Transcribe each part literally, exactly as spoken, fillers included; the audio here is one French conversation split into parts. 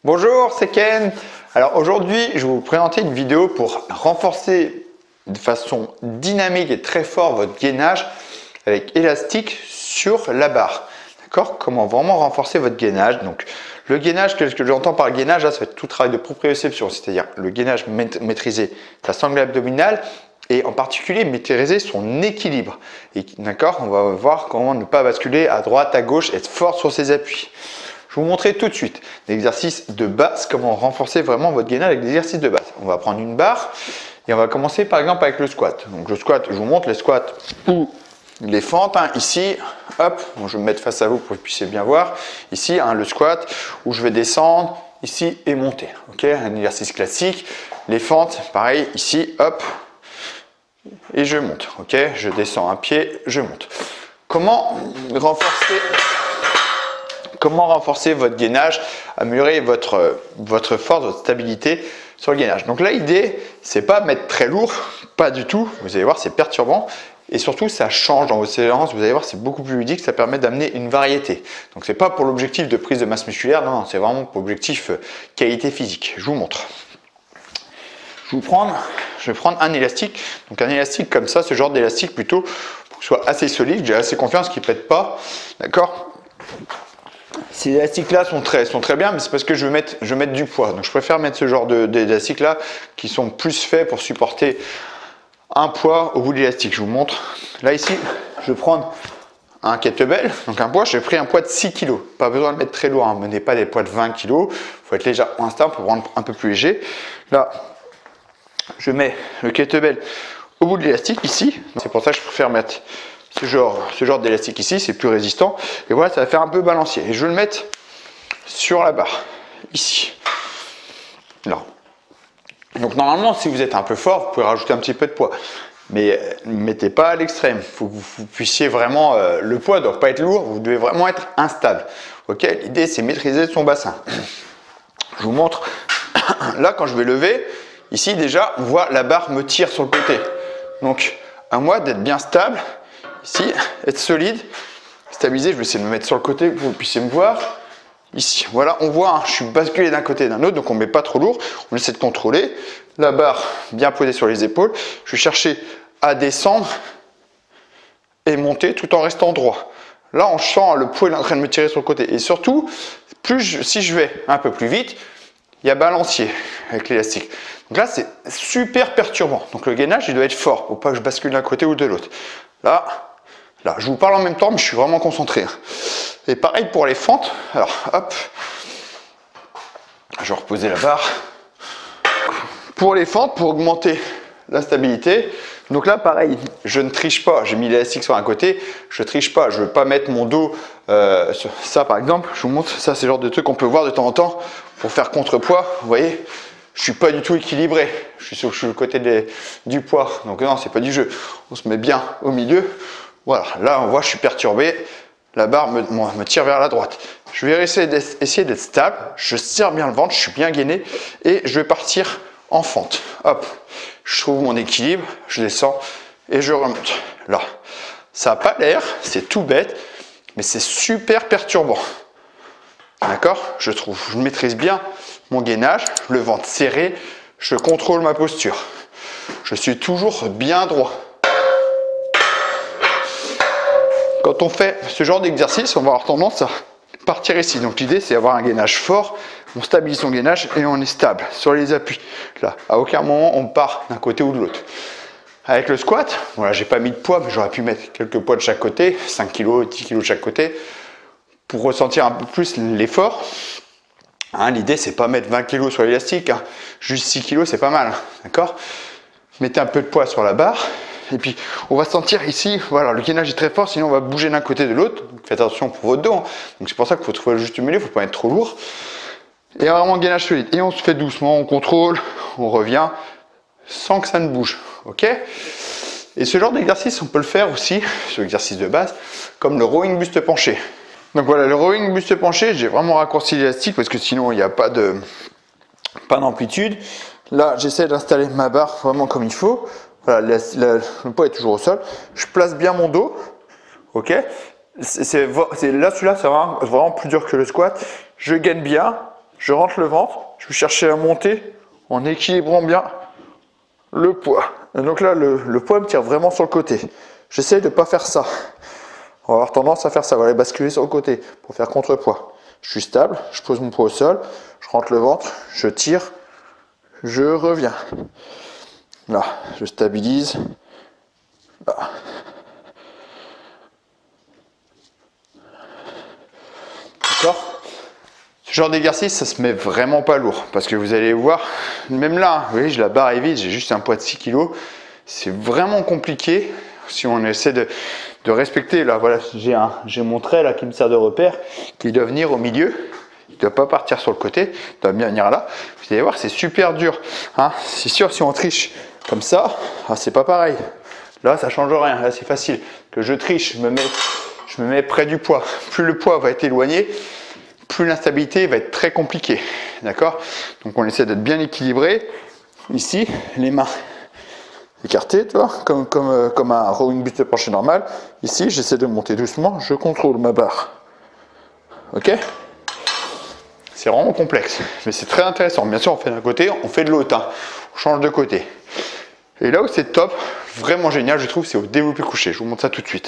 Bonjour, c'est Ken. Alors aujourd'hui, je vais vous présenter une vidéo pour renforcer de façon dynamique et très fort votre gainage avec élastique sur la barre. D'accord? Comment vraiment renforcer votre gainage. Donc le gainage, qu'est-ce que j'entends par gainage? Là, ça va être tout travail de proprioception, c'est-à-dire le gainage maîtriser sa sangle abdominale et en particulier maîtriser son équilibre. D'accord? On va voir comment ne pas basculer à droite, à gauche, être fort sur ses appuis. Je vais vous montrer tout de suite l'exercice de base, comment renforcer vraiment votre gainage avec des exercices de base. On va prendre une barre et on va commencer par exemple avec le squat. Donc le squat, je vous montre les squats ou les fentes. Hein, ici, hop, bon, je vais me mettre face à vous pour que vous puissiez bien voir. Ici, hein, le squat où je vais descendre ici et monter. Ok, un exercice classique. Les fentes, pareil, ici, hop, et je monte. Ok, je descends un pied, je monte. Comment renforcer Comment renforcer votre gainage, améliorer votre, votre force, votre stabilité sur le gainage. Donc là, l'idée, c'est pas mettre très lourd, pas du tout. Vous allez voir, c'est perturbant. Et surtout, ça change dans vos séances. Vous allez voir, c'est beaucoup plus ludique. Ça permet d'amener une variété. Donc, c'est pas pour l'objectif de prise de masse musculaire. Non, non c'est vraiment pour l'objectif euh, qualité physique. Je vous montre. Je, vous prendre, je vais prendre un élastique. Donc, un élastique comme ça, ce genre d'élastique plutôt, pour que ce soit assez solide. J'ai assez confiance qu'il ne pète pas. D'accord? Ces élastiques-là sont très, sont très bien, mais c'est parce que je veux, mettre, je veux mettre du poids. Donc, je préfère mettre ce genre d'élastiques-là qui sont plus faits pour supporter un poids au bout de l'élastique. Je vous montre. Là, ici, je vais prendre un kettlebell. Donc, un poids, j'ai pris un poids de six kilos. Pas besoin de mettre très lourd. Hein. Menez pas des poids de vingt kilos. Il faut être légèrement instable pour prendre un peu plus léger. Là, je mets le kettlebell au bout de l'élastique ici. C'est pour ça que je préfère mettre ce genre, ce genre d'élastique ici, c'est plus résistant. Et voilà, ça va faire un peu balancier. Et je vais le mettre sur la barre, ici. Là. Donc normalement, si vous êtes un peu fort, vous pouvez rajouter un petit peu de poids. Mais ne mettez pas à l'extrême. Il faut que vous puissiez vraiment... Euh, le poids ne doit pas être lourd, vous devez vraiment être instable. Okay? L'idée, c'est maîtriser son bassin. Je vous montre. Là, quand je vais lever, ici déjà, on voit la barre me tire sur le côté. Donc, à moi d'être bien stable. Ici, être solide, stabilisé. Je vais essayer de me mettre sur le côté pour que vous puissiez me voir. Ici, voilà, on voit, hein, je suis basculé d'un côté et d'un autre, donc on ne met pas trop lourd. On essaie de contrôler. La barre bien posée sur les épaules. Je vais chercher à descendre et monter tout en restant droit. Là, on sent le poids est en train de me tirer sur le côté. Et surtout, plus je, si je vais un peu plus vite, il y a balancier avec l'élastique. Donc là, c'est super perturbant. Donc le gainage, il doit être fort pour pas que je bascule d'un côté ou de l'autre. Là, Là, je vous parle en même temps, mais je suis vraiment concentré. Et pareil pour les fentes. Alors, hop. Je vais reposer la barre. Pour les fentes, pour augmenter la stabilité. Donc là, pareil, je ne triche pas. J'ai mis l'élastique sur un côté. Je ne triche pas. Je ne veux pas mettre mon dos euh, sur ça, par exemple. Je vous montre. Ça, c'est le genre de truc qu'on peut voir de temps en temps pour faire contrepoids. Vous voyez, je ne suis pas du tout équilibré. Je suis sur je suis le côté des, du poids. Donc non, c'est pas du jeu. On se met bien au milieu. Voilà, là on voit je suis perturbé, la barre me, me tire vers la droite. Je vais essayer d'être stable, je serre bien le ventre, je suis bien gainé et je vais partir en fente. Hop, je trouve mon équilibre, je descends et je remonte. Là, ça n'a pas l'air, c'est tout bête, mais c'est super perturbant. D'accord? Je trouve, je maîtrise bien mon gainage, le ventre serré, je contrôle ma posture. Je suis toujours bien droit. Quand on fait ce genre d'exercice, on va avoir tendance à partir ici. Donc l'idée, c'est d'avoir un gainage fort. On stabilise son gainage et on est stable sur les appuis. Là, à aucun moment, on part d'un côté ou de l'autre. Avec le squat, voilà, j'ai pas mis de poids, mais j'aurais pu mettre quelques poids de chaque côté, cinq kilos, dix kilos de chaque côté, pour ressentir un peu plus l'effort. Hein, l'idée, c'est pas mettre vingt kilos sur l'élastique. Hein. Juste six kilos, c'est pas mal. D'accord? Mettez un peu de poids sur la barre. Et puis, on va sentir ici, voilà, le gainage est très fort, sinon on va bouger d'un côté de l'autre. Faites attention pour votre dos. Hein. Donc, c'est pour ça qu'il faut trouver le juste milieu, il ne faut pas être trop lourd. Et vraiment, un gainage solide. Et on se fait doucement, on contrôle, on revient, sans que ça ne bouge. Ok? Et ce genre d'exercice, on peut le faire aussi, ce exercice de base, comme le rowing buste penché. Donc voilà, le rowing buste penché, j'ai vraiment raccourci l'élastique parce que sinon, il n'y a pas de, pas d'amplitude. Là, j'essaie d'installer ma barre vraiment comme il faut. Voilà, la, la, le poids est toujours au sol. Je place bien mon dos. Ok. C'est, c'est, là, celui-là, c'est vraiment, vraiment plus dur que le squat. Je gaine bien. je rentre le ventre, je vais chercher à monter en équilibrant bien le poids. Et donc là, le, le poids me tire vraiment sur le côté. J'essaie de ne pas faire ça. On va avoir tendance à faire ça, on va aller basculer sur le côté pour faire contrepoids. Je suis stable, je pose mon poids au sol, je rentre le ventre, je tire, je reviens. Là, je stabilise. Là. D'accord ? Ce genre d'exercice, ça se met vraiment pas lourd parce que vous allez voir, même là, vous voyez, la barre est vide, j'ai juste un poids de six kilos. C'est vraiment compliqué si on essaie de, de respecter. Là, voilà, j'ai un, j'ai mon trait là qui me sert de repère, qui doit venir au milieu. Il ne doit pas partir sur le côté, il doit bien venir là. Vous allez voir, c'est super dur. Hein, c'est sûr, si on triche comme ça, ah, c'est pas pareil. Là, ça change rien. Là, c'est facile. Que je triche, je me mets, je me mets près du poids. Plus le poids va être éloigné, plus l'instabilité va être très compliquée. D'accord? Donc, on essaie d'être bien équilibré. Ici, les mains écartées, tu vois, comme, comme, comme un rowing buste penché normal. Ici, j'essaie de monter doucement. Je contrôle ma barre. Ok? C'est vraiment complexe, mais c'est très intéressant. Bien sûr, on fait d'un côté, on fait de l'autre. Hein. On change de côté. Et là où c'est top, vraiment génial, je trouve, c'est au développé couché. Je vous montre ça tout de suite.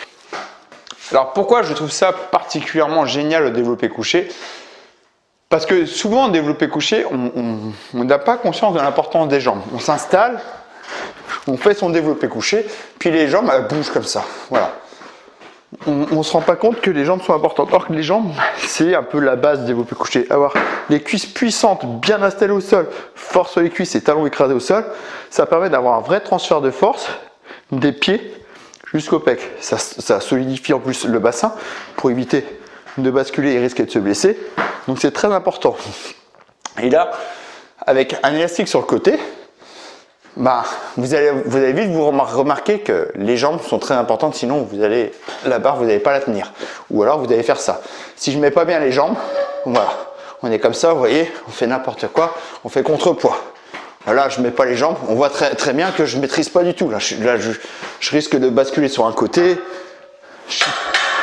Alors pourquoi je trouve ça particulièrement génial au développé couché? Parce que souvent, au développé couché, on n'a pas conscience de l'importance des jambes. On s'installe, on fait son développé couché, puis les jambes elles bougent comme ça. Voilà. On ne se rend pas compte que les jambes sont importantes. Or que les jambes, c'est un peu la base du développé couché. Avoir les cuisses puissantes, bien installées au sol, force sur les cuisses et talons écrasés au sol, ça permet d'avoir un vrai transfert de force des pieds jusqu'au pec. Ça, ça solidifie en plus le bassin pour éviter de basculer et risquer de se blesser. Donc c'est très important. Et là, avec un élastique sur le côté, bah, vous, allez, vous allez vite vous remarquer que les jambes sont très importantes, sinon vous allez, la barre vous n'allez pas la tenir. Ou alors vous allez faire ça. Si je ne mets pas bien les jambes, voilà, on est comme ça, vous voyez, on fait n'importe quoi, on fait contrepoids. Là, je ne mets pas les jambes, on voit très, très bien que je ne maîtrise pas du tout. Là, je, là je, je risque de basculer sur un côté. Je suis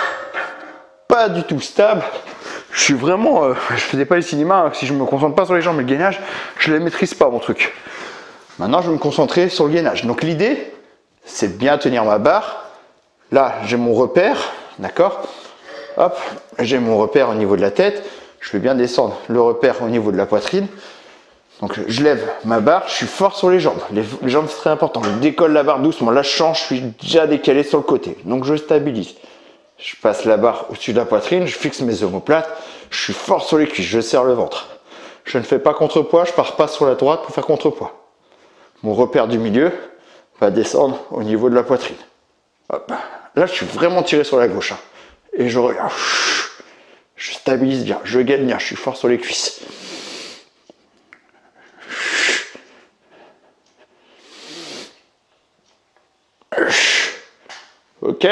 pas du tout stable. Je suis vraiment, euh, je faisais pas le cinéma, si je me concentre pas sur les jambes et le gainage, je ne les maîtrise pas mon truc. Maintenant, je vais me concentrer sur le gainage. Donc l'idée, c'est de bien tenir ma barre. Là, j'ai mon repère, d'accord? Hop, j'ai mon repère au niveau de la tête. Je vais bien descendre le repère au niveau de la poitrine. Donc je lève ma barre, je suis fort sur les jambes. Les, les jambes, c'est très important. Je décolle la barre doucement. Là, je change, je suis déjà décalé sur le côté. Donc je stabilise. Je passe la barre au-dessus de la poitrine, je fixe mes omoplates. Je suis fort sur les cuisses, je serre le ventre. Je ne fais pas contrepoids, je pars pas sur la droite pour faire contrepoids. Mon repère du milieu va descendre au niveau de la poitrine. Hop. Là, je suis vraiment tiré sur la gauche. Hein. Et je regarde. Je stabilise bien, je gagne bien, je suis fort sur les cuisses. Ok.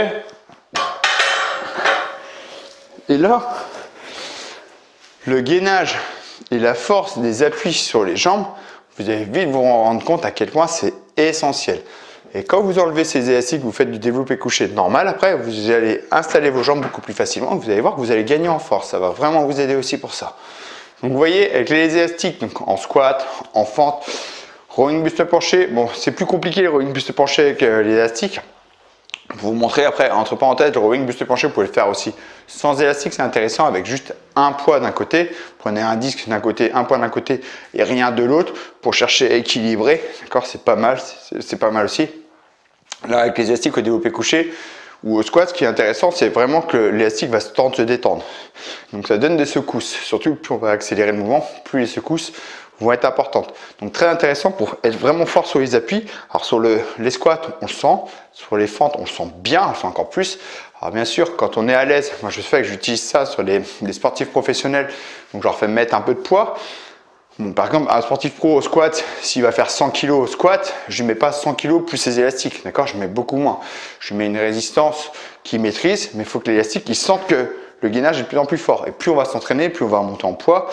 Et là, le gainage et la force des appuis sur les jambes, vous allez vite vous rendre compte à quel point c'est essentiel. Et quand vous enlevez ces élastiques, vous faites du développé couché normal, après vous allez installer vos jambes beaucoup plus facilement. Vous allez voir que vous allez gagner en force. Ça va vraiment vous aider aussi pour ça. Donc vous voyez, avec les élastiques, donc en squat, en fente, rowing buste penché, bon c'est plus compliqué le rowing buste penché avec euh, l'élastique. Pour vous montrer après, entre parenthèses, le rowing buste penché, vous pouvez le faire aussi sans élastique, c'est intéressant avec juste un poids d'un côté. Prenez un disque d'un côté, un poids d'un côté et rien de l'autre pour chercher à équilibrer. D'accord, c'est pas mal, c'est pas mal aussi. Là, avec les élastiques au développé couché ou au squat, ce qui est intéressant, c'est vraiment que l'élastique va se tendre, se détendre. Donc ça donne des secousses. Surtout plus on va accélérer le mouvement, plus les secousses vont être importantes. Donc très intéressant pour être vraiment fort sur les appuis. Alors sur le, les squats, on le sent. Sur les fentes, on le sent bien, on le sent encore plus. Alors bien sûr, quand on est à l'aise, moi je fais que j'utilise ça sur les, les sportifs professionnels. Donc je leur fais mettre un peu de poids. Bon, par exemple, un sportif pro au squat, s'il va faire cent kilos au squat, je ne mets pas cent kilos plus ses élastiques. D'accord, je mets beaucoup moins. Je mets une résistance qu'il maîtrise, mais il faut que l'élastique il sente que le gainage est de plus en plus fort. Et plus on va s'entraîner, plus on va monter en poids.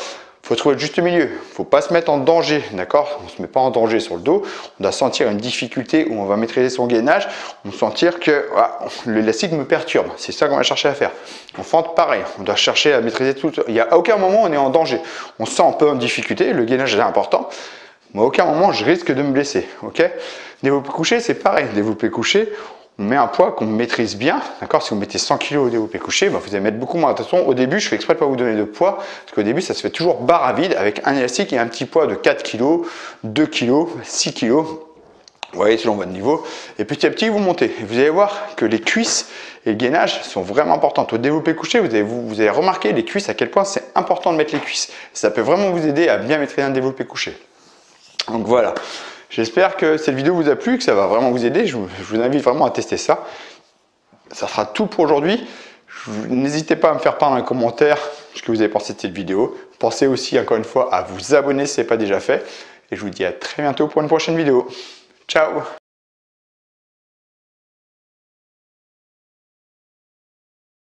Il faut trouver le juste milieu. Il ne faut pas se mettre en danger, d'accord? On ne se met pas en danger sur le dos. On doit sentir une difficulté où on va maîtriser son gainage. On va sentir que voilà, l'élastique me perturbe. C'est ça qu'on va chercher à faire. En fente, pareil. On doit chercher à maîtriser tout. Il n'y a à aucun moment on est en danger. On se sent un peu en difficulté. Le gainage est important. Mais à aucun moment je risque de me blesser. Ok? Développé couché, c'est pareil. Développé couché, on met un poids qu'on maîtrise bien, d'accord? Si vous mettez cent kilos au développé couché, bah vous allez mettre beaucoup moins. Attention, au début, je fais exprès de pas vous donner de poids, parce qu'au début, ça se fait toujours barre à vide avec un élastique et un petit poids de quatre kilos, deux kilos, six kilos. Vous voyez, selon votre niveau. Et petit à petit, vous montez. Et vous allez voir que les cuisses et le gainage sont vraiment importantes. Au développé couché, vous allez, vous, vous allez remarquer les cuisses, à quel point c'est important de mettre les cuisses. Ça peut vraiment vous aider à bien maîtriser un développé couché. Donc voilà. J'espère que cette vidéo vous a plu, que ça va vraiment vous aider. Je vous, je vous invite vraiment à tester ça. Ça sera tout pour aujourd'hui. N'hésitez pas à me faire part dans les commentaires ce que vous avez pensé de cette vidéo. Pensez aussi encore une fois à vous abonner si ce n'est pas déjà fait. Et je vous dis à très bientôt pour une prochaine vidéo. Ciao!